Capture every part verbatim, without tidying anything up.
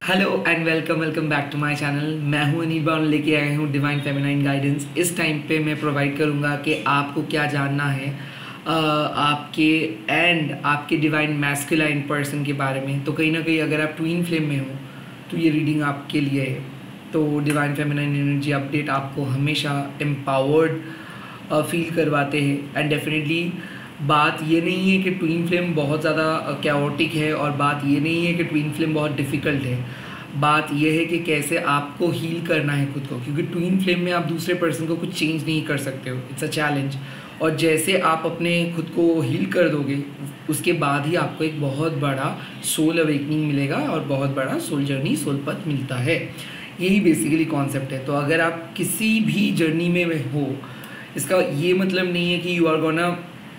Hello and welcome welcome back to my channel. मैं हूं अनिल बाउन, लेके आया हूं डिवाइन फेमिनाइन गाइडेंस। इस टाइम पे मैं प्रोवाइड करूंगा कि आपको क्या जानना है आ, आपके एंड आपके डिवाइन मैस्कुलाइन पर्सन के बारे में। तो कहीं ना कहीं अगर आप ट्विन फ्लेम में हो तो ये रीडिंग आपके लिए है। तो डिवाइन फेमिनाइन एनर्जी अपडेट आपको हमेशा एम्पावर्ड फील करवाते हैं। एंड डेफिनेटली बात ये नहीं है कि ट्विन फ्लेम बहुत ज़्यादा कैओटिक है, और बात ये नहीं है कि ट्विन फ्लेम बहुत डिफ़िकल्ट है। बात यह है कि कैसे आपको हील करना है खुद को, क्योंकि ट्विन फ्लेम में आप दूसरे पर्सन को कुछ चेंज नहीं कर सकते हो। It's a challenge. और जैसे आप अपने खुद को हील कर दोगे उसके बाद ही आपको एक बहुत बड़ा सोल अवेकनिंग मिलेगा और बहुत बड़ा सोल जर्नी, सोल पथ मिलता है। यही बेसिकली कॉन्सेप्ट है। तो अगर आप किसी भी जर्नी में हो, इसका ये मतलब नहीं है कि you are gonna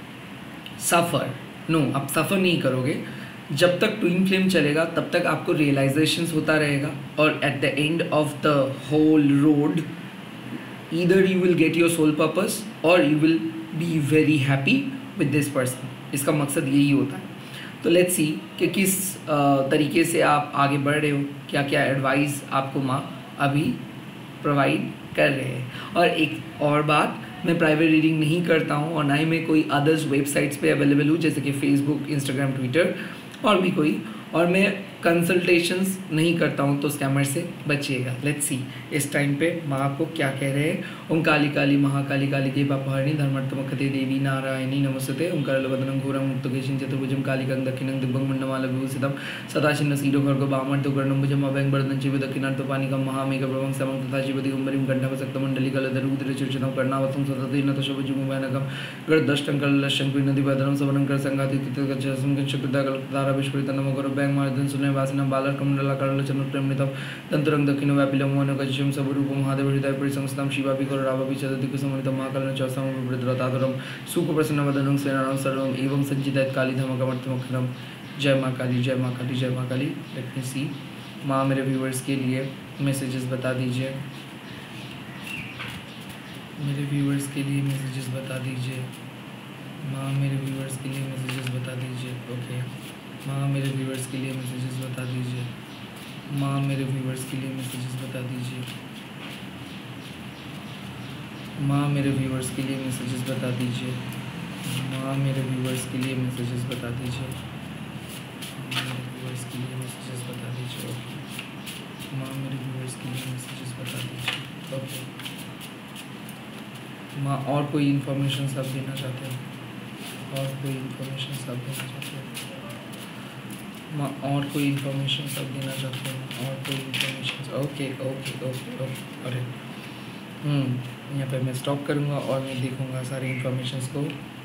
suffer. No, आप सफ़र नहीं करोगे। जब तक ट्विन फ्लेम चलेगा तब तक आपको रियलाइजेशंस होता रहेगा, और at the end of the whole road either you will get your soul purpose और you will be very happy with this person. इसका मकसद यही होता है। तो लेट्स सी कि किस तरीके से आप आगे बढ़ रहे हो, क्या क्या एडवाइस आपको माँ अभी प्रोवाइड कर रहे हैं। और एक और बात, मैं प्राइवेट रीडिंग नहीं करता हूँ और ना ही मैं कोई अदर्स वेबसाइट्स पे अवेलेबल हूँ, जैसे कि फेसबुक, इंस्टाग्राम, ट्विटर और भी कोई। और मैं कंसल्टेशंस नहीं करता हूँ, तो स्कैमर से बचिएगा। लेट्स सी इस टाइम पे माँ आपको क्या कह रहे हैं। ओम काली काली महाकाली काली के पापहारिणी धर्मर्थमखते देवी नारायणी नमस्ते। ओम करलवदनं घोरं मुक्तकेशं चतुर्भुजं कालिकं दक्षिणं दिव्यं मुण्डमालविभूषितं सदाशिव शिरो खड्गो वामर्धोकर्णं भुजं अभयं वरदं शिव दक्षिणार्थपानिकं महामेघप्रभं समं तथा शिवदिगम्बरीं कण्ठपसक्तमण्डलिकलधरूद्रचूर्चनं कर्णावतं सततेन तशभुजुगुम्भयनकं गरुडदष्टं कललशं क्रीणदिव्यधरं सवनं करसंघातिथितगच्छं शब्दाकल्पतारा विस्फुरितं नमो गुरु बैंग मार्दन सुने वासिना बालर कमंडला करल चंद्र प्रेमनितम तंत्रं दक्षिण व्यापिलं मोहन कचिशं सबरूपं महादेव हृदय परिसंस्थां शिवापि कर रावापि चतुर्दिक् समन्वितं महाकालन चौसम विभ्रतरातादरं सुखप्रसन्नवदनं सेनानां सर्वं एवं संचितयत् कालीधमकमर्थमखरं। जय माँ काली, जय माँ काली, जय माँ काली। लेट मी सी। माँ मेरे व्यूअर्स के लिए मैसेजेस बता दीजिए। मेरे व्यूअर्स के लिए मैसेजेस बता दीजिए। माँ मेरे व्यूअर्स के लिए मैसेजेस बता दीजिए। ओके माँ मेरे व्यूअर्स के लिए मैसेजेस बता दीजिए। माँ मेरे व्यूअर्स के लिए मैसेजेस बता दीजिए। माँ मेरे व्यूअर्स के लिए मैसेजेस बता दीजिए। माँ मेरे व्यूअर्स के लिए मैसेजेस बता दीजिए। मेरे व्यूअर्स के लिए मैसेजेस बता दीजिए। ओके माँ मेरे व्यूअर्स के लिए मैसेजेस बता दीजिए। ओके माँ और कोई इन्फॉर्मेशन सब देना चाहते हो? और कोई इन्फॉर्मेशन सब देना चाहते हो? माँ और कोई इन्फॉर्मेशन सब देना चाहते हैं? और कोई information? Okay okay okay okay अरे हम्म यहाँ पे मैं स्टॉप करूँगा और मैं देखूँगा सारी इन्फॉर्मेशंस को।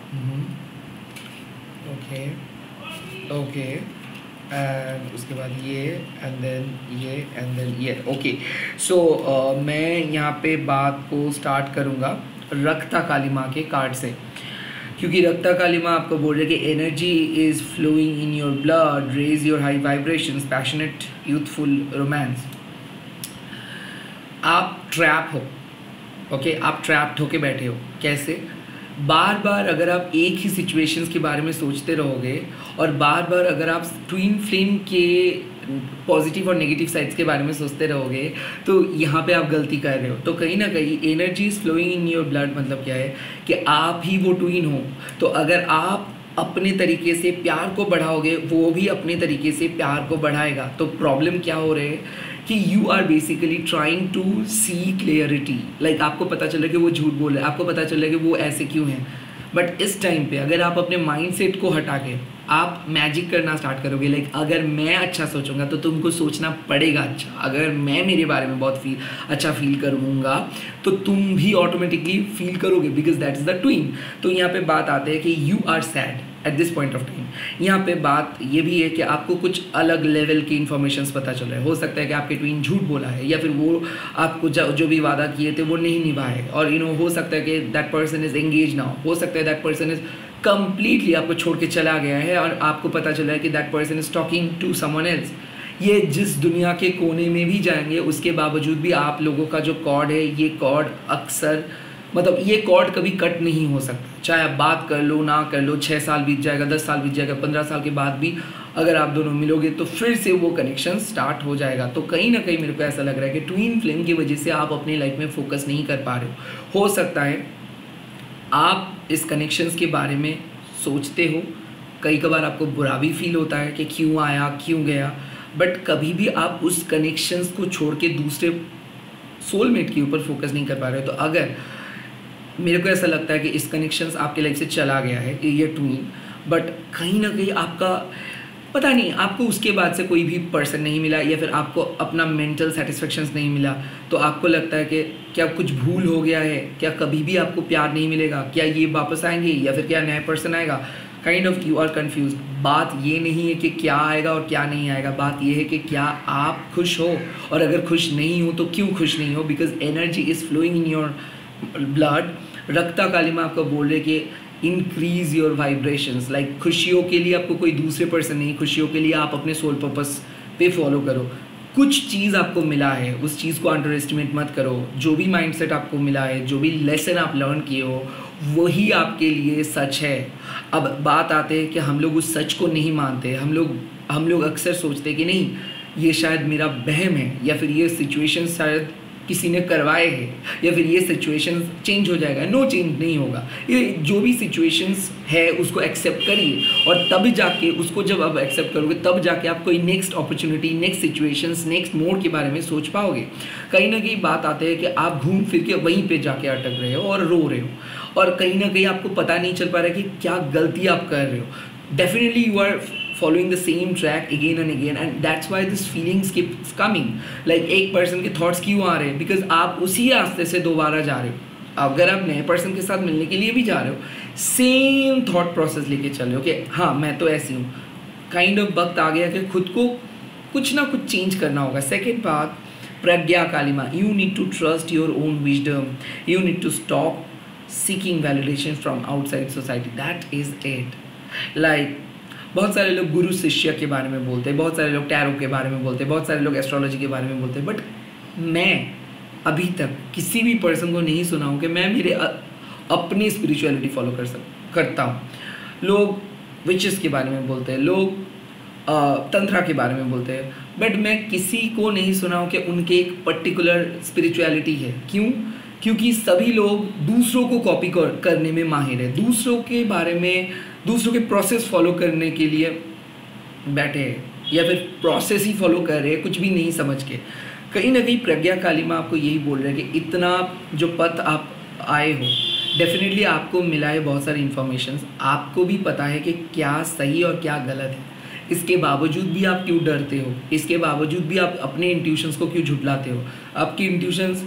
ओके ओके एंड उसके बाद ये एंड देन ये एंड देन ये। ओके सो मैं यहाँ पे बात को स्टार्ट करूँगा रक्ता काली माँ के कार्ड से, क्योंकि रक्ता काली माँ आपको बोल रहे कि energy is flowing in your blood, raise your high vibrations, passionate youthful romance. आप ट्रैप हो। Okay okay? आप ट्रैप्ड होके बैठे हो। कैसे? बार बार अगर आप एक ही सिचुएशंस के बारे में सोचते रहोगे और बार बार अगर आप ट्विन फ्लेम के पॉजिटिव और नेगेटिव साइड्स के बारे में सोचते रहोगे तो यहाँ पे आप गलती कर रहे हो। तो कहीं ना कहीं energy is flowing in your blood मतलब क्या है कि आप ही वो ट्विन हो। तो अगर आप अपने तरीके से प्यार को बढ़ाओगे, वो भी अपने तरीके से प्यार को बढ़ाएगा। तो प्रॉब्लम क्या हो रहा है कि you are basically trying to see clarity. Like आपको पता चल रहा है कि वो झूठ बोल रहे हैं, आपको पता चल रहा है कि वो ऐसे क्यों हैं। बट इस टाइम पे अगर आप अपने माइंड सेट को हटा के आप मैजिक करना स्टार्ट करोगे, लाइक अगर मैं अच्छा सोचूंगा तो तुमको सोचना पड़ेगा अच्छा, अगर मैं मेरे बारे में बहुत फील अच्छा फील करूँगा तो तुम भी ऑटोमेटिकली फील करोगे, because that is the twin. तो यहाँ पे बात आते हैं कि you are sad at this point of time. यहाँ पे बात ये भी है कि आपको कुछ अलग लेवल की इन्फॉर्मेशंस पता चल रहा है। हो सकता है कि आपके ट्विन झूठ बोला है, या फिर वो आपको जो जो भी वादा किए थे वो नहीं निभाए, और यू नो हो सकता है कि that person is engage now, हो सकता है दैट पर्सन इज कंप्लीटली आपको छोड़ के चला गया है और आपको पता चला है कि that person is talking to someone else. ये जिस दुनिया के कोने में भी जाएंगे उसके बावजूद भी आप लोगों का जो कॉर्ड है, ये कॉर्ड अक्सर मतलब ये कॉर्ड कभी कट नहीं हो सकता, चाहे आप बात कर लो ना कर लो, छः साल बीत जाएगा, दस साल बीत जाएगा, पंद्रह साल के बाद भी अगर आप दोनों मिलोगे तो फिर से वो कनेक्शन स्टार्ट हो जाएगा। तो कहीं ना कहीं मेरे को ऐसा लग रहा है कि ट्विन फ्लेम की वजह से आप अपनी लाइफ में फोकस नहीं कर पा रहे हो हो सकता है आप इस कनेक्शंस के बारे में सोचते हो, कई कबार आपको बुरा भी फील होता है कि क्यों आया क्यों गया, बट कभी भी आप उस कनेक्शंस को छोड़ के दूसरे सोलमेट के ऊपर फोकस नहीं कर पा रहे हो। तो अगर मेरे को ऐसा लगता है कि इस कनेक्शंस आपके लाइफ से चला गया है ये ट्विन, बट कहीं ना कहीं आपका पता नहीं, आपको उसके बाद से कोई भी पर्सन नहीं मिला या फिर आपको अपना मेंटल सेटिस्फेक्शंस नहीं मिला, तो आपको लगता है कि क्या कुछ भूल हो गया है, क्या कभी भी आपको प्यार नहीं मिलेगा, क्या ये वापस आएंगे या फिर क्या नया पर्सन आएगा, kind of you are confuse. बात ये नहीं है कि क्या आएगा और क्या नहीं आएगा, बात ये है कि क्या आप खुश हो, और अगर खुश नहीं हो तो क्यों खुश नहीं हो, because energy is flowing in your blood. Rakta Kalima आपको बोल रहे कि इंक्रीज योर वाइब्रेशंस, लाइक खुशियों के लिए आपको कोई दूसरे पर्सन नहीं, खुशियों के लिए आप अपने सोल पर्पस पे फॉलो करो। कुछ चीज़ आपको मिला है, उस चीज़ को अंडर एस्टिमेट मत करो। जो भी माइंडसेट आपको मिला है, जो भी लेसन आप लर्न किए हो, वही आपके लिए सच है। अब बात आते हैं कि हम लोग उस सच को नहीं मानते, हम लोग हम लोग अक्सर सोचते हैं कि नहीं ये शायद मेरा वहम है, या फिर ये सिचुएशन शायद किसी ने करवाए हैं, या फिर ये सिचुएशन चेंज हो जाएगा। नो, चेंज नहीं होगा। ये जो भी सिचुएशंस है उसको एक्सेप्ट करिए, और तब जाके उसको जब आप एक्सेप्ट करोगे तब जाके आप कोई next opportunity, next situations, next mode के बारे में सोच पाओगे। कहीं ना कहीं बात आते हैं कि आप घूम फिर के वहीं पे जाके अटक रहे हो और रो रहे हो, और कहीं ना कहीं आपको पता नहीं चल पा रहा है कि क्या गलती आप कर रहे हो। Definitely you are following the same track again and again, and that's why this feelings keeps coming. like एक person के thoughts क्यों आ रहे हैं, because आप उसी रास्ते से दोबारा जा रहे हो। अगर आप नए person के साथ मिलने के लिए भी जा रहे हो, सेम thought process लेके चल रहे हो कि हाँ मैं तो ऐसी हूँ, काइंड ऑफ वक्त आ गया कि खुद को कुछ ना कुछ चेंज करना होगा। सेकेंड बात, Pragya Kalima, you need to trust your own wisdom, you need to stop seeking validation from outside society, that is it. Like बहुत सारे लोग गुरु शिष्य के बारे में बोलते हैं, बहुत सारे लोग टैरो के बारे में बोलते हैं, बहुत सारे लोग एस्ट्रोलॉजी के बारे में बोलते हैं, बट मैं अभी तक किसी भी पर्सन को नहीं सुना हूँ कि मैं मेरे अपनी स्पिरिचुअलिटी फॉलो कर सक करता हूँ। लोग विचेस के बारे में बोलते हैं, लोग तंत्रा के बारे में बोलते हैं, बट मैं किसी को नहीं सुना हूँ कि उनके एक पर्टिकुलर स्पिरिचुअलिटी है। क्यों? क्योंकि सभी लोग दूसरों को कॉपी कर, करने में माहिर है, दूसरों के बारे में, दूसरों के प्रोसेस फॉलो करने के लिए बैठे हैं, या फिर प्रोसेस ही फॉलो कर रहे हैं कुछ भी नहीं समझ के। कहीं ना कहीं प्रज्ञा कालिमा आपको यही बोल रहे हैं कि इतना जो पथ आप आए हो, डेफिनेटली आपको मिला है बहुत सारी इन्फॉर्मेशन, आपको भी पता है कि क्या सही और क्या गलत है। इसके बावजूद भी आप क्यों डरते हो, इसके बावजूद भी आप अपने इंट्यूशंस को क्यों झुठलाते हो। आपकी इंट्यूशंस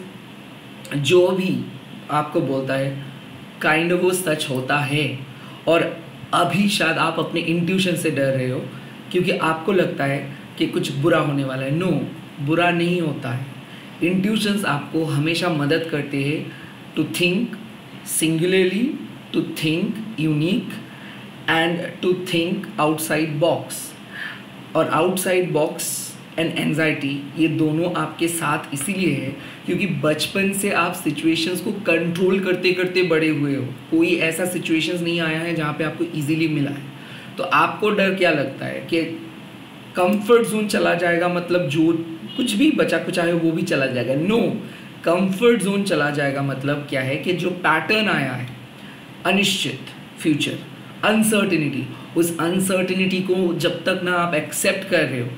जो भी आपको बोलता है काइंड ऑफ वो सच होता है, और अभी शायद आप अपने इंट्यूशन से डर रहे हो क्योंकि आपको लगता है कि कुछ बुरा होने वाला है। नो, बुरा नहीं होता है। इंट्यूशंस आपको हमेशा मदद करते हैं to think singularly, to think unique and to think outside box. और आउटसाइड बॉक्स एंड एंजाइटी, ये दोनों आपके साथ इसीलिए है क्योंकि बचपन से आप सिचुएशंस को कंट्रोल करते करते बड़े हुए हो। कोई ऐसा सिचुएशंस नहीं आया है जहाँ पे आपको इजीली मिला है। तो आपको डर क्या लगता है कि कंफर्ट जोन चला जाएगा, मतलब जो कुछ भी बचा कुचा है वो भी चला जाएगा। नो, कंफर्ट जोन चला जाएगा मतलब क्या है कि जो पैटर्न आया है, अनिश्चित फ्यूचर, अनसर्टिनिटी, उस अनसर्टिनिटी को जब तक ना आप एक्सेप्ट कर रहे हो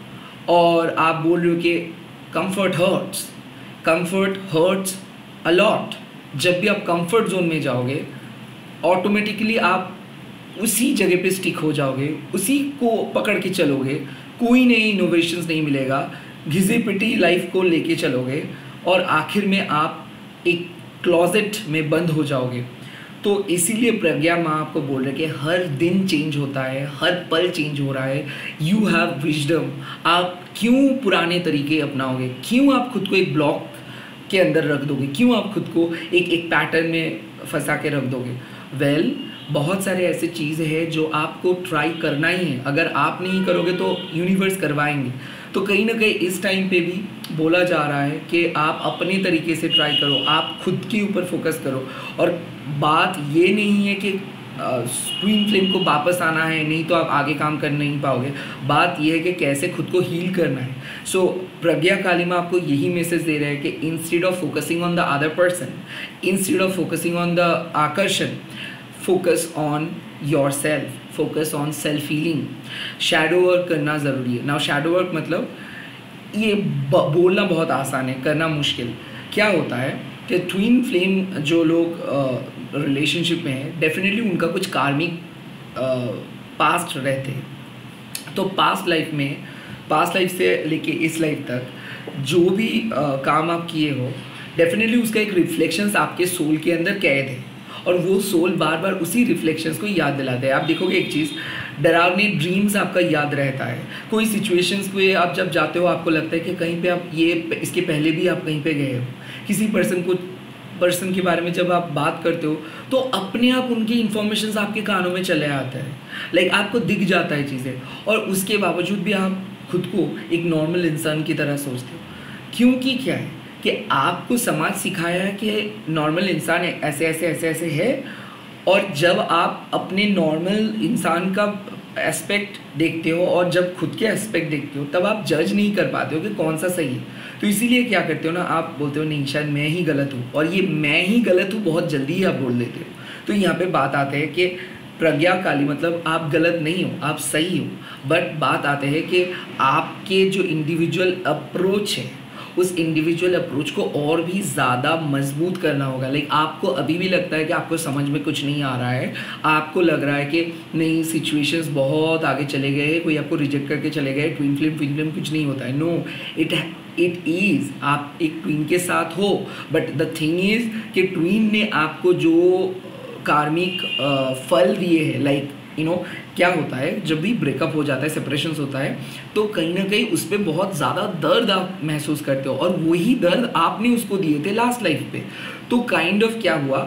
और आप बोल रहे हो कि comfort hurts, comfort hurts a lot. जब भी आप कंफर्ट जोन में जाओगे ऑटोमेटिकली आप उसी जगह पे स्टिक हो जाओगे, उसी को पकड़ के चलोगे, कोई नई इनोवेशंस नहीं मिलेगा, घिसी पिटी लाइफ को लेके चलोगे और आखिर में आप एक क्लोजेट में बंद हो जाओगे। तो इसीलिए प्रज्ञा माँ आपको बोल रहे कि हर दिन चेंज होता है, हर पल चेंज हो रहा है। You have wisdom. आप क्यों पुराने तरीके अपनाओगे, क्यों आप खुद को एक ब्लॉक के अंदर रख दोगे, क्यों आप खुद को एक एक पैटर्न में फंसा के रख दोगे। वेल well, बहुत सारे ऐसे चीज़ें हैं जो आपको ट्राई करना ही है। अगर आप नहीं करोगे तो यूनिवर्स करवाएंगे। तो कहीं ना कहीं इस टाइम पे भी बोला जा रहा है कि आप अपने तरीके से ट्राई करो, आप खुद के ऊपर फोकस करो। और बात ये नहीं है कि ट्विन फ्लेम को वापस आना है, नहीं तो आप आगे काम कर नहीं पाओगे। बात यह है कि कैसे खुद को हील करना है। सो so, प्रज्ञा कालिमा आपको यही मैसेज दे रहा है कि instead of focusing on the other person, instead of focusing on the आकर्षण, focus on yourself, focus on self healing. Shadow work करना ज़रूरी है। नाउ शैडो वर्क मतलब ये बोलना बहुत आसान है, करना मुश्किल। क्या होता है कि ट्विन फ्लेम जो लोग रिलेशनशिप में है, डेफिनेटली उनका कुछ कार्मिक पास्ट रहते हैं। तो पास्ट लाइफ में, पास्ट लाइफ से लेके इस लाइफ तक जो भी आ, काम आप किए हो, डेफिनेटली उसका एक रिफ्लेक्शंस आपके सोल के अंदर कैद है, और वो सोल बार बार उसी रिफ्लेक्शंस को याद दिलाता है। आप देखोगे एक चीज़, डरावनी ड्रीम्स आपका याद रहता है। कोई सिचुएशंस पे आप जब जाते हो आपको लगता है कि कहीं पे आप ये इसके पहले भी आप कहीं पे गए हो। किसी पर्सन को पर्सन के बारे में जब आप बात करते हो तो अपने आप उनकी इन्फॉर्मेशन आपके कानों में चले आता है, लाइक आपको दिख जाता है चीज़ें, और उसके बावजूद भी आप खुद को एक नॉर्मल इंसान की तरह सोचते हो। क्योंकि क्या है कि आपको समाज सिखाया है कि नॉर्मल इंसान है, ऐसे ऐसे ऐसे ऐसे है, और जब आप अपने नॉर्मल इंसान का एस्पेक्ट देखते हो और जब खुद के एस्पेक्ट देखते हो तब आप जज नहीं कर पाते हो कि कौन सा सही है। तो इसीलिए क्या करते हो ना, आप बोलते हो नहीं शायद मैं ही गलत हूँ, और ये मैं ही गलत हूँ बहुत जल्दी ही आप बोल देते हो। तो यहाँ पे बात आते हैं कि प्रज्ञा काली मतलब आप गलत नहीं हो, आप सही हो, बट बात आते हैं कि आपके जो इंडिविजुअल अप्रोच है उस इंडिविजुअल अप्रोच को और भी ज़्यादा मजबूत करना होगा। लाइक आपको अभी भी लगता है कि आपको समझ में कुछ नहीं आ रहा है, आपको लग रहा है कि नहीं सिचुएशंस बहुत आगे चले गए, कोई आपको रिजेक्ट करके चले गए, ट्विन फ्लेम ट्विन फ्लेम कुछ नहीं होता है। नो, इट इट इज़, आप एक ट्विन के साथ हो, बट द थिंग इज़ कि ट्विन ने आपको जो कार्मिक फल दिए हैं, लाइक यू नो क्या होता है जब भी ब्रेकअप हो जाता है, सेपरेशन होता है, तो कहीं ना कहीं उस पर बहुत ज़्यादा दर्द आप महसूस करते हो, और वही दर्द आपने उसको दिए थे लास्ट लाइफ पे। तो काइंड ऑफ क्या हुआ,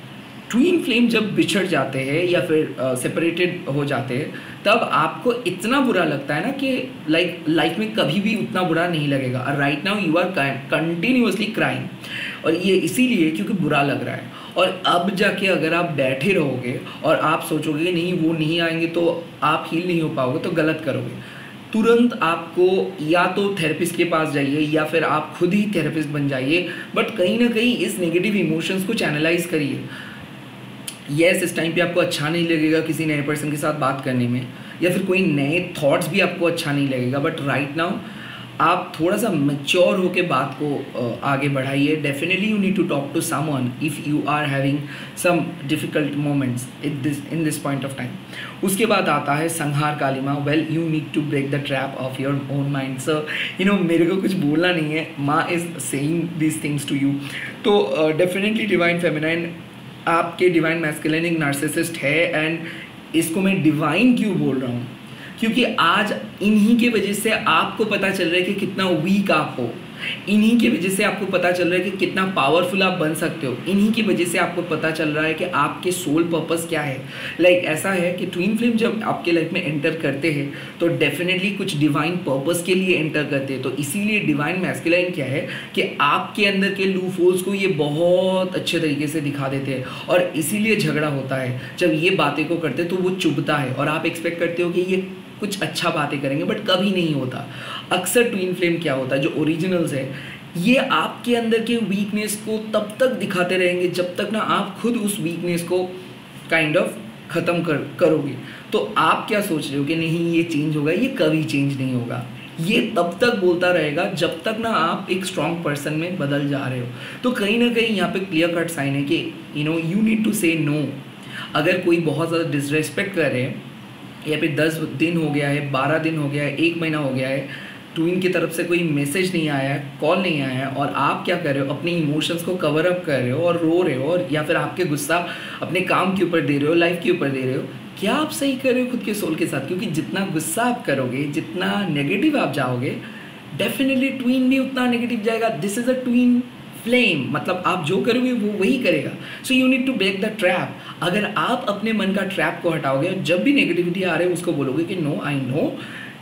ट्विन फ्लेम जब बिछड़ जाते हैं या फिर सेपरेटेड uh, हो जाते हैं, तब आपको इतना बुरा लगता है ना कि लाइक लाइफ में कभी भी उतना बुरा नहीं लगेगा। और right now you are continuously crying, और ये इसीलिए क्योंकि बुरा लग रहा है। और अब जाके अगर आप बैठे रहोगे और आप सोचोगे कि नहीं वो नहीं आएंगे तो आप हील नहीं हो पाओगे, तो गलत करोगे। तुरंत आपको या तो थेरेपिस्ट के पास जाइए या फिर आप खुद ही थेरेपिस्ट बन जाइए, बट कहीं ना कहीं इस नेगेटिव इमोशंस को चैनलाइज करिए। यस, इस टाइम पे आपको अच्छा नहीं लगेगा किसी नए पर्सन के साथ बात करने में, या फिर कोई नए थॉट्स भी आपको अच्छा नहीं लगेगा, बट राइट नाउ आप थोड़ा सा मैच्योर होके बात को आगे बढ़ाइए। Definitely you need to talk to someone if you are having some difficult moments in this in this point of time. उसके बाद आता है Samhara Kalima. Well, you need to break the trap of your own mind. So you know मेरे को कुछ बोलना नहीं है, माँ is saying this things to you. तो डेफिनेटली डिवाइन फेमिनाइन आपके डिवाइन मैस्कुलिन एक नार्सिसिस्ट है, एंड इसको मैं डिवाइन क्यों बोल रहा हूँ, क्योंकि आज इन्हीं के वजह से आपको पता चल रहा है कि कितना वीक आप हो, इन्हीं की वजह से आपको पता चल रहा है कि कितना पावरफुल आप बन सकते हो, इन्हीं की वजह से आपको पता चल रहा है कि आपके सोल पर्पस क्या है। लाइक like, ऐसा है कि ट्विन फ्लेम जब आपके लाइफ में एंटर करते हैं तो डेफिनेटली कुछ डिवाइन पर्पस के लिए एंटर करते हैं। तो इसीलिए डिवाइन मैस्कुलिन क्या है कि आपके अंदर के लूप होल्स को ये बहुत अच्छे तरीके से दिखा देते हैं, और इसीलिए झगड़ा होता है जब ये बातें को करते तो वो चुभता है, और आप एक्सपेक्ट करते हो कि ये कुछ अच्छा बातें करेंगे, बट कभी नहीं होता। अक्सर ट्विन फ्लेम क्या होता है, जो ओरिजिनल्स है, ये आपके अंदर के वीकनेस को तब तक दिखाते रहेंगे जब तक ना आप खुद उस वीकनेस को काइंड ऑफ ख़त्म कर करोगे। तो आप क्या सोच रहे हो कि नहीं ये चेंज होगा, ये कभी चेंज नहीं होगा। ये तब तक बोलता रहेगा जब तक ना आप एक स्ट्रॉन्ग पर्सन में बदल जा रहे हो। तो कहीं ना कहीं यहाँ पे क्लियर कट साइन है कि you know you need to say no. अगर कोई बहुत ज़्यादा डिसरेस्पेक्ट कर रहे हैं, या फिर दस दिन हो गया है, बारह दिन हो गया है, एक महीना हो गया है, ट्विन की तरफ से कोई मैसेज नहीं आया है, कॉल नहीं आया है, और आप क्या कर रहे हो, अपने इमोशंस को कवर अप कर रहे हो और रो रहे हो, और या फिर आपके गुस्सा अपने काम के ऊपर दे रहे हो, लाइफ के ऊपर दे रहे हो, क्या आप सही कर रहे हो खुद के सोल के साथ? क्योंकि जितना गुस्सा आप करोगे, जितना नेगेटिव आप जाओगे, डेफिनेटली ट्विन भी उतना नेगेटिव जाएगा। This is a twin flame, मतलब आप जो करोगे वो वही करेगा। So you need to break the trap. अगर आप अपने मन का ट्रैप को हटाओगे, जब भी नेगेटिविटी आ रही है उसको बोलोगे कि नो, आई नो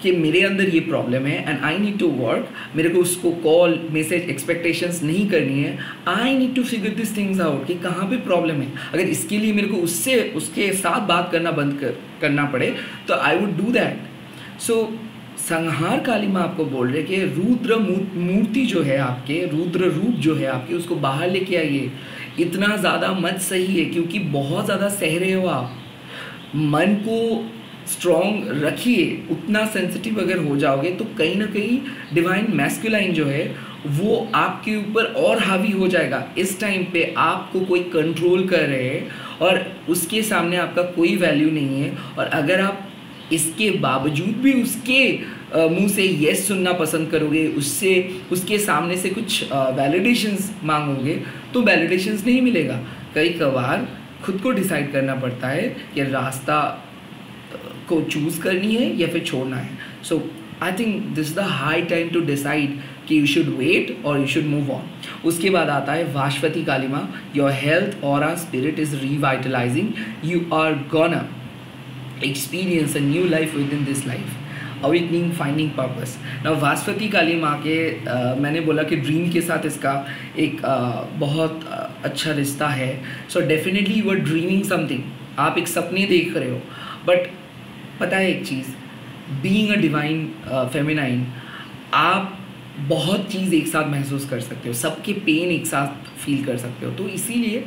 कि मेरे अंदर ये प्रॉब्लम है and I need to work, मेरे को उसको कॉल मैसेज एक्सपेक्टेशंस नहीं करनी है, I need to figure this things out कि कहाँ पे प्रॉब्लम है। अगर इसके लिए मेरे को उससे उसके साथ बात करना बंद कर करना पड़े तो I would do that. So Samhara Kali माँ आपको बोल रहे कि रुद्र मूर्ति जो है आपके, रुद्र रूप जो है आपके, उसको बाहर लेके आइए। इतना ज़्यादा मत सही है क्योंकि बहुत ज़्यादा सह रहे हो आप। मन को स्ट्रॉन्ग रखिए, उतना सेंसिटिव अगर हो जाओगे तो कहीं ना कहीं डिवाइन मैस्कुलाइन जो है वो आपके ऊपर और हावी हो जाएगा। इस टाइम पे आपको कोई कंट्रोल कर रहे हैं और उसके सामने आपका कोई वैल्यू नहीं है, और अगर आप इसके बावजूद भी उसके मुंह से यस सुनना पसंद करोगे, उससे उसके सामने से कुछ वैलिडेशंस मांगोगे तो वैलिडेशंस नहीं मिलेगा। कई कभार खुद को डिसाइड करना पड़ता है कि रास्ता को चूज़ करनी है या फिर छोड़ना है। So I think this is the high time to decide कि यू शुड वेट और यू शुड मूव ऑन। उसके बाद आता है वाशवती काली माँ, योर हेल्थ और our spirit is revitalizing, you are gonna experience a new life within this life, awakening, finding purpose. Now Vasavati Kali माँ के uh, मैंने बोला कि ड्रीम के साथ इसका एक uh, बहुत uh, अच्छा रिश्ता है। So definitely you are dreaming something, आप एक सपने देख रहे हो, बट पता है एक चीज़, बीइंग अ डिवाइन फेमिनाइन आप बहुत चीज़ एक साथ महसूस कर सकते हो, सबके पेन एक साथ फील कर सकते हो। तो इसीलिए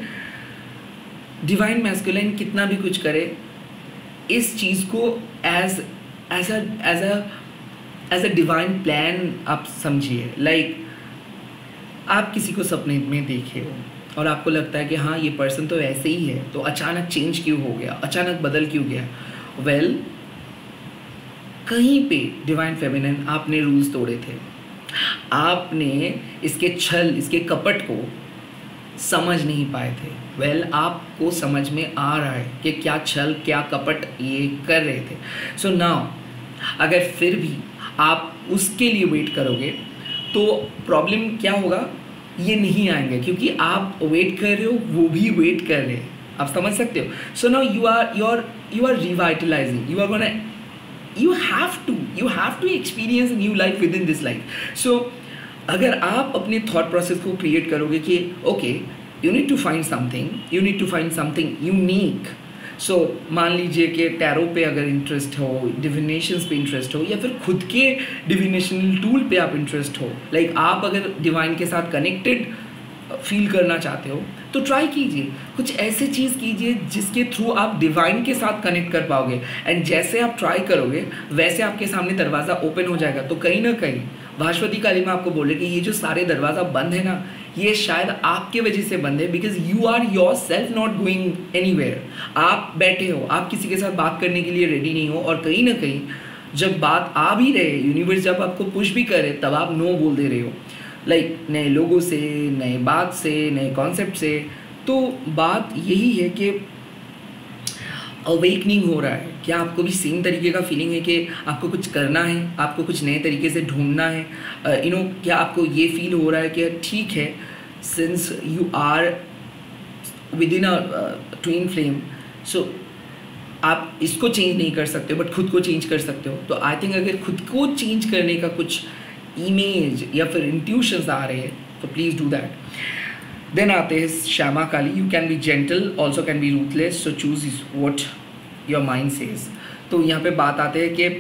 डिवाइन मैस्कुलाइन कितना भी कुछ करे, इस चीज़ को as as a as a as a divine plan आप समझिए। लाइक आप किसी को सपने में देखे हो और आपको लगता है कि हाँ ये पर्सन तो ऐसे ही है, तो अचानक चेंज क्यों हो गया, अचानक बदल क्यों गया। वेल well, कहीं पे डिवाइन फेमिनिन आपने रूल्स तोड़े थे, आपने इसके छल, इसके कपट को समझ नहीं पाए थे। वेल well, आपको समझ में आ रहा है कि क्या छल क्या कपट ये कर रहे थे। सो so नाउ अगर फिर भी आप उसके लिए वेट करोगे तो प्रॉब्लम क्या होगा, ये नहीं आएंगे क्योंकि आप वेट कर रहे हो, वो भी वेट कर रहे हैं। आप समझ सकते हो। So now you are you are you are revitalizing, you are gonna you have to you have to experience new life within this life. So अगर आप अपने थॉट प्रोसेस को क्रिएट करोगे कि okay you need to find something, you need to find something unique. So मान लीजिए कि tarot पे अगर इंटरेस्ट हो, डिविनेशंस पे इंटरेस्ट हो, या फिर खुद के डिविनेशनल टूल पे आप इंटरेस्ट हो, लाइक like आप अगर डिवाइन के साथ कनेक्टेड फील करना चाहते हो तो ट्राई कीजिए, कुछ ऐसी चीज़ कीजिए जिसके थ्रू आप डिवाइन के साथ कनेक्ट कर पाओगे। एंड जैसे आप ट्राई करोगे वैसे आपके सामने दरवाज़ा ओपन हो जाएगा। तो कहीं ना कहीं वाशवती काली माँ आपको बोले कि ये जो सारे दरवाज़ा बंद है ना, ये शायद आपके वजह से बंद है, because you are yourself not going anywhere. आप बैठे हो, आप किसी के साथ बात करने के लिए रेडी नहीं हो, और कहीं ना कहीं जब बात आ भी रहे, यूनिवर्स जब आपको पुश भी करे, तब आप नो बोल दे रहे हो, लाइक like, नए लोगों से, नए बात से, नए कॉन्सेप्ट से। तो बात यही है कि अवेकनिंग हो रहा है। क्या आपको भी सेम तरीके का फीलिंग है कि आपको कुछ करना है, आपको कुछ नए तरीके से ढूंढना है? यू नो क्या आपको ये फील हो रहा है कि ठीक है, since you are within a twin flame, so आप इसको चेंज नहीं कर सकते बट खुद को चेंज कर सकते हो। तो आई थिंक अगर खुद को चेंज करने का कुछ इमेज या फिर इंट्यूशंस आ रहे हैं तो प्लीज़ डू दैट। देन आते हैं Shyama Kali, you can be gentle also can be ruthless, so choose what your mind says. तो यहाँ पे बात आते हैं कि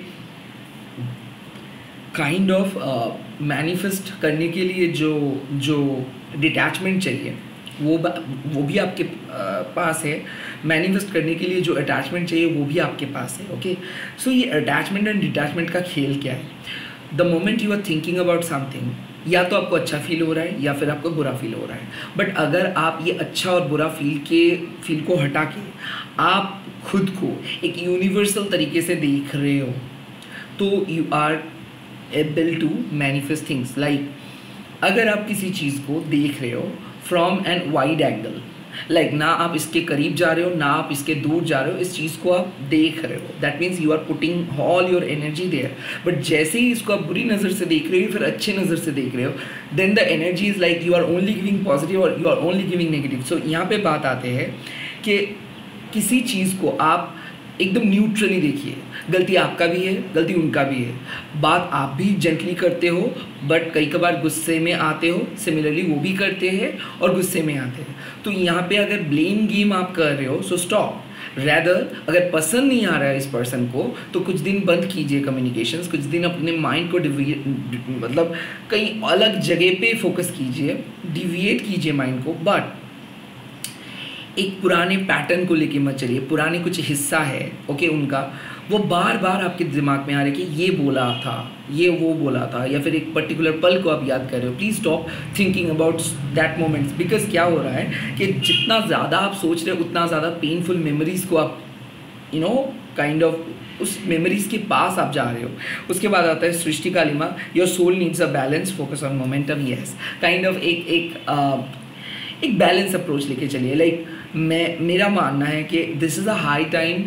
काइंड ऑफ मैनिफेस्ट करने के लिए जो जो डिटैचमेंट चाहिए वो वो भी आपके uh, पास है। मैनिफेस्ट करने के लिए जो अटैचमेंट चाहिए वो भी आपके पास है। ओके, सो ये अटैचमेंट एंड डिटैचमेंट का खेल क्या है? The moment you are thinking about something, या तो आपको अच्छा फील हो रहा है या फिर आपको बुरा फील हो रहा है, बट अगर आप ये अच्छा और बुरा फील के फील को हटा के आप खुद को एक यूनिवर्सल तरीके से देख रहे हो तो you are able to manifest things. Like अगर आप किसी चीज़ को देख रहे हो from an wide angle, like ना आप इसके करीब जा रहे हो ना आप इसके दूर जा रहे हो, इस चीज़ को आप देख रहे हो, that means you are putting all your energy there. But जैसे ही इसको आप बुरी नज़र से देख रहे हो फिर अच्छे नज़र से देख रहे हो, then the energy is like you are only giving positive और you are only giving negative. So यहाँ पे बात आते हैं कि किसी चीज़ को आप एकदम न्यूट्रली देखिए, गलती आपका भी है, गलती उनका भी है। बात आप भी जेंटली करते हो बट कई कबार गुस्से में आते हो, सिमिलरली वो भी करते हैं और गुस्से में आते हैं। तो यहाँ पे अगर ब्लेम गेम आप कर रहे हो सो स्टॉप। रैदर अगर पसंद नहीं आ रहा है इस पर्सन को तो कुछ दिन बंद कीजिए कम्युनिकेशंस, कुछ दिन अपने माइंड को डिविएट मतलब कहीं अलग जगह पे फोकस कीजिए, डिविएट कीजिए माइंड को। बट एक पुराने पैटर्न को लेके मत चलिए। पुराने कुछ हिस्सा है ओके उनका, वो बार बार आपके दिमाग में आ रहा है कि ये बोला था, ये वो बोला था, या फिर एक पर्टिकुलर पल को आप याद कर रहे हो। Please stop thinking about that moments, because क्या हो रहा है कि जितना ज़्यादा आप सोच रहे हो उतना ज़्यादा पेनफुल मेमोरीज़ को आप यू नो काइंड ऑफ उस मेमोरीज़ के पास आप जा रहे हो। उसके बाद आता है Srishti Kalima, your soul needs a balance, focus on momentum. Yes, kind of एक एक uh, एक बैलेंस अप्रोच लेके चलिए। लाइक मैं मेरा मानना है कि this is a high time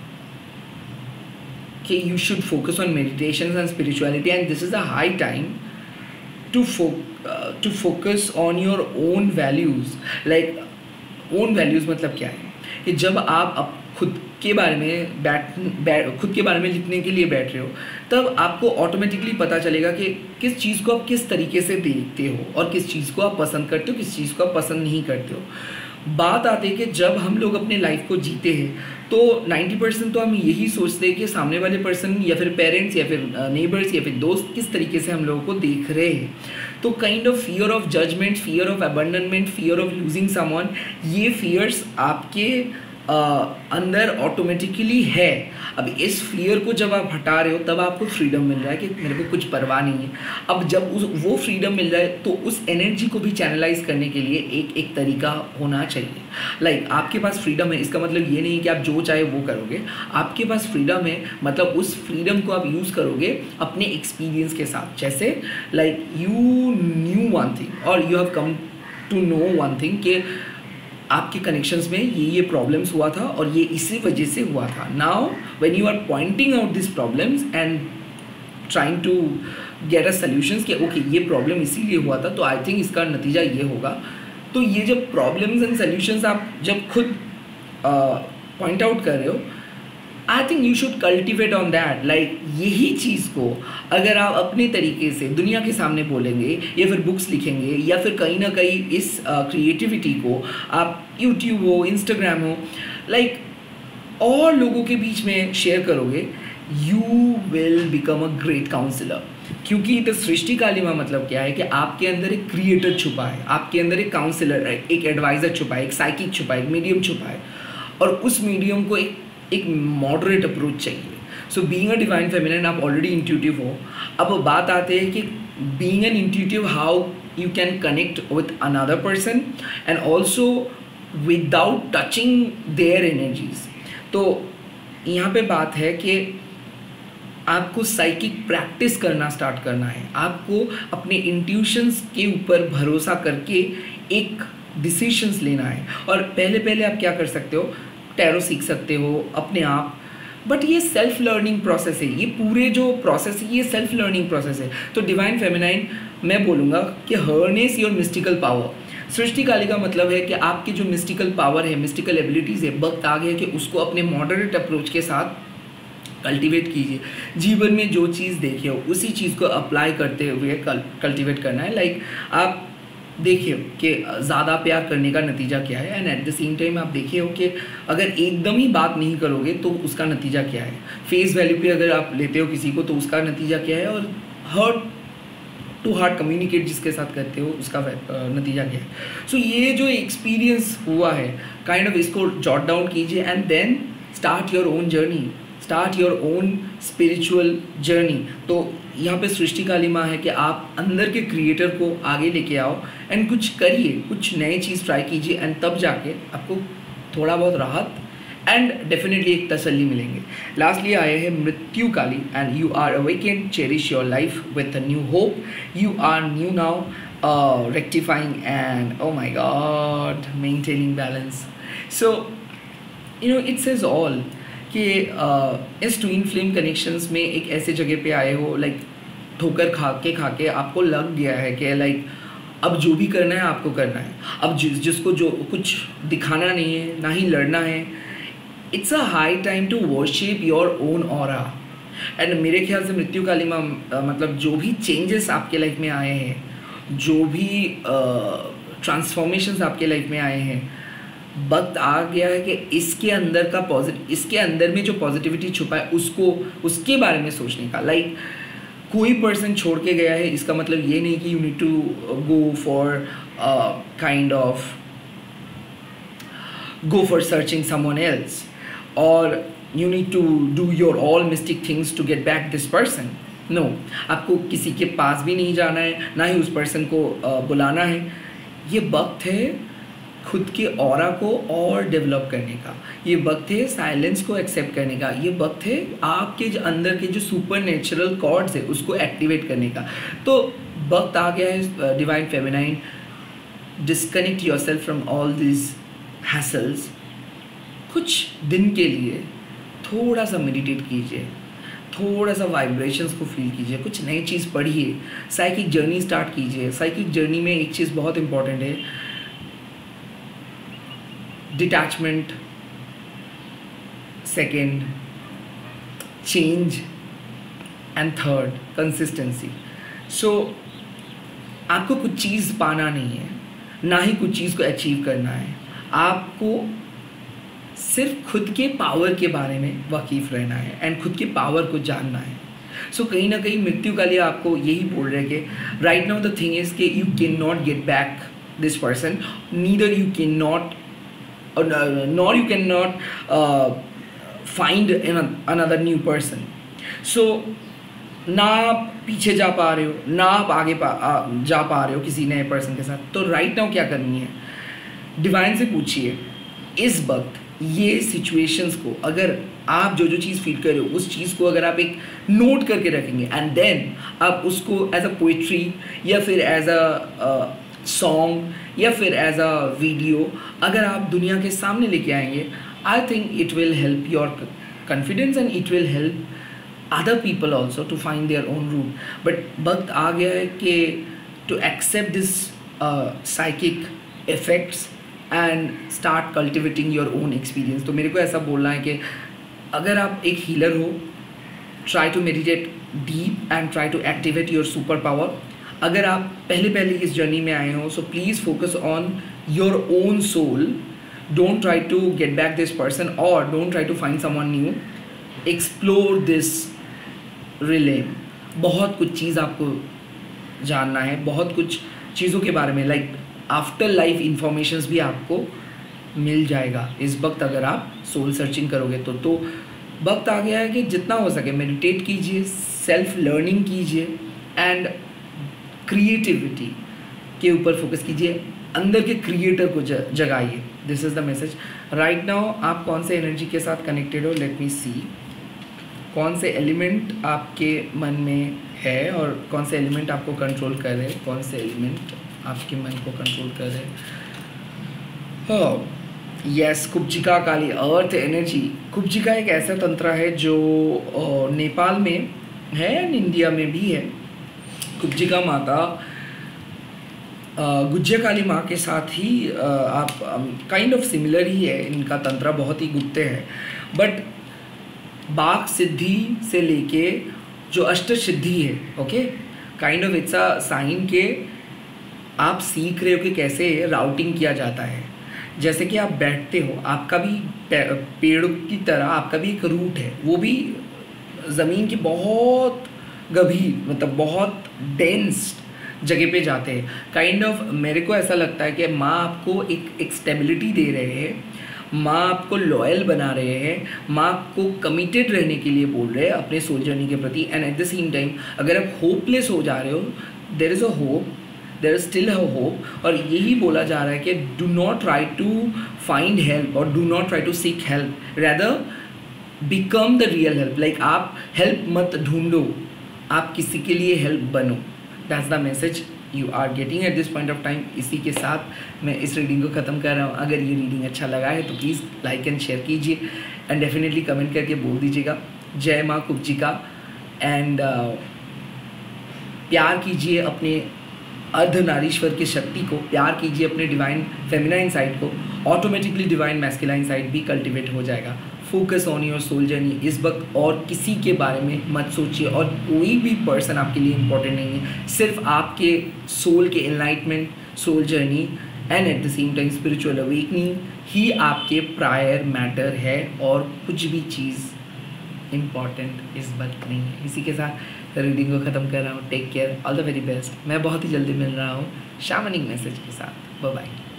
कि you should focus on meditations and spirituality, and this is a high time to fo uh, to focus on your own values. Like own values मतलब क्या है कि जब आप अब खुद के बारे में बैठ बैठ खुद के बारे में लिखने के लिए बैठ रहे हो तब आपको ऑटोमेटिकली पता चलेगा कि किस चीज़ को आप किस तरीके से देखते हो और किस चीज़ को आप पसंद करते हो, किस चीज़ को आप पसंद नहीं करते हो। बात आती है कि जब हम लोग अपने लाइफ को जीते हैं तो नब्बे परसेंट तो हम यही सोचते हैं कि सामने वाले पर्सन या फिर पेरेंट्स या फिर नेबर्स या फिर दोस्त किस तरीके से हम लोगों को देख रहे हैं। तो kind of fear of judgment, fear of abandonment, fear of losing someone, ये फियर्स आपके Uh, अंदर ऑटोमेटिकली है। अब इस फियर को जब आप हटा रहे हो तब आपको फ्रीडम मिल रहा है कि मेरे को कुछ परवाह नहीं है। अब जब उस वो फ्रीडम मिल रहा है तो उस एनर्जी को भी चैनलाइज करने के लिए एक एक तरीका होना चाहिए। लाइक like, आपके पास फ्रीडम है, इसका मतलब ये नहीं कि आप जो चाहे वो करोगे। आपके पास फ्रीडम है मतलब उस फ्रीडम को आप यूज़ करोगे अपने एक्सपीरियंस के साथ। जैसे like you knew one thing और you have come to know one thing कि आपके कनेक्शंस में ये ये प्रॉब्लम्स हुआ था और ये इसी वजह से हुआ था। Now when you are pointing out this problems and trying to get a solutions कि ओके ये प्रॉब्लम इसीलिए हुआ था तो आई थिंक इसका नतीजा ये होगा। तो ये जब प्रॉब्लम्स एंड सॉल्यूशंस आप जब खुद पॉइंट आउट कर रहे हो, I think you should cultivate on that. Like यही चीज़ को अगर आप अपने तरीके से दुनिया के सामने बोलेंगे या फिर बुक्स लिखेंगे या फिर कहीं ना कहीं इस क्रिएटिविटी uh, को आप यूट्यूब हो, इंस्टाग्राम हो, लाइक like, और लोगों के बीच में शेयर करोगे, you will become a great counsellor. क्योंकि तो सृष्टि कालिमा मतलब क्या है कि आपके अंदर एक क्रिएटर छुपा है, आपके अंदर एक काउंसलर है, एक एडवाइज़र छुपा है, एक साइकिक छुपा है, एक मीडियम छुपा है, और उस मीडियम को एक एक मॉडरेट अप्रोच चाहिए। So being a divine feminine आप ऑलरेडी इंट्यूटिव हो। अब बात आते हैं कि being an intuitive how you can connect with another person and also without touching their energies. तो यहाँ पे बात है कि आपको साइकिक प्रैक्टिस करना स्टार्ट करना है। आपको अपने इंट्यूशंस के ऊपर भरोसा करके एक डिसीशंस लेना है। और पहले पहले आप क्या कर सकते हो, टैरो सीख सकते हो अपने आप, बट ये सेल्फ लर्निंग प्रोसेस है। ये पूरे जो प्रोसेस है ये सेल्फ लर्निंग प्रोसेस है। तो डिवाइन फेमिनाइन मैं बोलूँगा कि harness your mystical power. Srishti Kali का मतलब है कि आपकी जो मिस्टिकल पावर है, मिस्टिकल एबिलिटीज़ है, वक्त आ गया कि उसको अपने मॉडरेट अप्रोच के साथ कल्टिवेट कीजिए। जीवन में जो चीज़ देखे हो उसी चीज़ को अप्लाई करते हुए कल्टिवेट करना है। लाइक आप देखिए कि ज़्यादा प्यार करने का नतीजा क्या है, and at the same time आप देखिए हो कि अगर एकदम ही बात नहीं करोगे तो उसका नतीजा क्या है। फेस वैल्यू पे अगर आप लेते हो किसी को तो उसका नतीजा क्या है, और हार्ट टू हार्ट कम्युनिकेट जिसके साथ करते हो उसका नतीजा क्या है। सो so, ये जो एक्सपीरियंस हुआ है काइंड ऑफ इसको जॉट डाउन कीजिए and then start your own journey, start your own spiritual journey. तो यहाँ पे सृष्टि कालिमा है कि आप अंदर के क्रिएटर को आगे लेके आओ एंड कुछ करिए, कुछ नई चीज़ ट्राई कीजिए, एंड तब जाके आपको थोड़ा बहुत राहत एंड डेफिनेटली एक तसल्ली मिलेंगे। लास्टली आए हैं Mrityu Kali, and you are awakened, cherish your life with a new hope, you are new now, rectifying and oh my god maintaining balance. So you know it says all कि uh, इस twin flame connections में एक ऐसे जगह पे आए हो, like ठोकर खा के खा के आपको लग गया है कि लाइक अब जो भी करना है आपको करना है। अब जिस जिसको जो कुछ दिखाना नहीं है, ना ही लड़ना है, it's a high time to worship your own aura. And मेरे ख्याल से मृत्यु काली माँ मतलब जो भी चेंजेस आपके लाइफ में आए हैं, जो भी ट्रांसफॉर्मेशंस uh, आपके लाइफ में आए हैं, वक्त आ गया है कि इसके अंदर का पॉजिटिव, इसके अंदर में जो पॉजिटिविटी छुपा है उसको, उसके बारे में सोचने का। लाइक like, कोई पर्सन छोड़ के गया है, इसका मतलब ये नहीं कि you need to go for kind of go for searching someone else, or you need to do your all mystic things to get back this person. No, आपको किसी के पास भी नहीं जाना है, ना ही उस पर्सन को uh, बुलाना है। ये वक्त है खुद के ऑरा को और डेवलप करने का, ये वक्त है साइलेंस को एक्सेप्ट करने का, ये वक्त है आपके जो अंदर के जो सुपर नेचुरल कॉर्ड्स है उसको एक्टिवेट करने का। तो वक्त आ गया है divine feminine, disconnect yourself from all this hassles. कुछ दिन के लिए थोड़ा सा मेडिटेट कीजिए, थोड़ा सा वाइब्रेशंस को फील कीजिए, कुछ नई चीज़ पढ़िए, साइकिक जर्नी स्टार्ट कीजिए। साइकिक जर्नी में एक चीज़ बहुत इंपॉर्टेंट है, detachment, second change, and third consistency. So आपको कुछ चीज़ पाना नहीं है, ना ही कुछ चीज़ को अचीव करना है, आपको सिर्फ खुद के पावर के बारे में वाकिफ़ रहना है एंड खुद के पावर को जानना है। सो so, कहीं ना कहीं मृत्यु काली आपको यही बोल रहे हैं कि right now the thing is that you can not get back this person, neither you can not nor you can not find another new person. So ना आप पीछे जा पा रहे हो, ना आप आगे पा, आ, जा पा रहे हो किसी नए पर्सन के साथ, तो राइट नाउ क्या करनी है, डिवाइन से पूछिए इस वक्त ये सिचुएशंस को, अगर आप जो जो चीज़ फील कर रहे हो उस चीज़ को अगर आप एक नोट करके रखेंगे एंड देन आप उसको एज अ पोइट्री या फिर एज अ सॉन्ग या फिर एज अ वीडियो अगर आप दुनिया के सामने लेके आएंगे, I think it will help your confidence and it will help other people also to find their own route. But वक्त आ गया है कि to accept this uh, psychic effects and start cultivating your own experience. तो मेरे को ऐसा बोलना है कि अगर आप एक हीलर हो, try to meditate deep and try to activate your super power. अगर आप पहले पहले इस जर्नी में आए हो, so please focus on your own soul. Don't try to get back this person or don't try to find someone new. Explore this relay. बहुत कुछ चीज़ आपको जानना है, बहुत कुछ चीज़ों के बारे में, लाइक आफ्टर लाइफ इंफॉर्मेशंस भी आपको मिल जाएगा इस वक्त अगर आप सोल सर्चिंग करोगे तो। तो वक्त आ गया है कि जितना हो सके मेडिटेट कीजिए, सेल्फ लर्निंग कीजिए एंड क्रिएटिविटी के ऊपर फोकस कीजिए, अंदर के क्रिएटर को जगाइए। This is the message right now. आप कौन से एनर्जी के साथ कनेक्टेड हो, लेट मी सी कौन से एलिमेंट आपके मन में है और कौन से एलिमेंट आपको कंट्रोल कर रहे हैं, कौन से एलिमेंट आपके मन को कंट्रोल कर रहे हैं। हाँ yes, Kubjika Kali earth energy. Kubjika एक ऐसा तंत्र है जो नेपाल में है एंड इंडिया में भी है। कुब्जिका माता गुज्जे काली माँ के साथ ही आप काइंड ऑफ सिमिलर ही है, इनका तंत्र बहुत ही गुप्त है, बट बाक सिद्धि से लेके जो अष्ट सिद्धि है, okay, kind of it's a sign के आप सीख रहे हो कि कैसे राउटिंग किया जाता है। जैसे कि आप बैठते हो, आपका भी पेड़ की तरह आपका भी एक रूट है, वो भी ज़मीन की बहुत गंभीर मतलब बहुत डेंस जगह पे जाते हैं। काइंड ऑफ मेरे को ऐसा लगता है कि माँ आपको एक एक स्टेबिलिटी दे रहे हैं, माँ आपको लॉयल बना रहे हैं, माँ आपको कमिटेड रहने के लिए बोल रहे हैं अपने सोल जर्नी के प्रति। And at the same time अगर आप होपलेस हो जा रहे हो, there is a hope, there is still a hope. और यही बोला जा रहा है कि do not try to find help और do not try to seek help, rather become the real help. Like आप हेल्प मत ढूंढो, आप किसी के लिए हेल्प बनो। That's the message you are getting at this point of time. इसी के साथ मैं इस रीडिंग को ख़त्म कर रहा हूँ। अगर ये रीडिंग अच्छा लगा है तो प्लीज़ लाइक एंड शेयर कीजिए एंड डेफिनेटली कमेंट करके बोल दीजिएगा जय माँ कुब्जिका। एंड uh, प्यार कीजिए अपने अर्धनारीश्वर की शक्ति को, प्यार कीजिए अपने डिवाइन फेमिनाइन साइड को, ऑटोमेटिकली डिवाइन मैस्कुलाइन साइड भी कल्टिवेट हो जाएगा। Focus on your soul journey इस वक्त, और किसी के बारे में मत सोचिए, और कोई भी पर्सन आपके लिए इम्पोर्टेंट नहीं है। सिर्फ आपके सोल के enlightenment, soul journey and at the same time spiritual awakening ही आपके प्रायर मैटर है, और कुछ भी चीज़ इम्पॉर्टेंट इस वक्त नहीं है। इसी के साथ रीडिंग को ख़त्म कर रहा हूँ। Take care, all the very best. मैं बहुत ही जल्दी मिल रहा हूँ शामनिक मैसेज के साथ। Bye bye.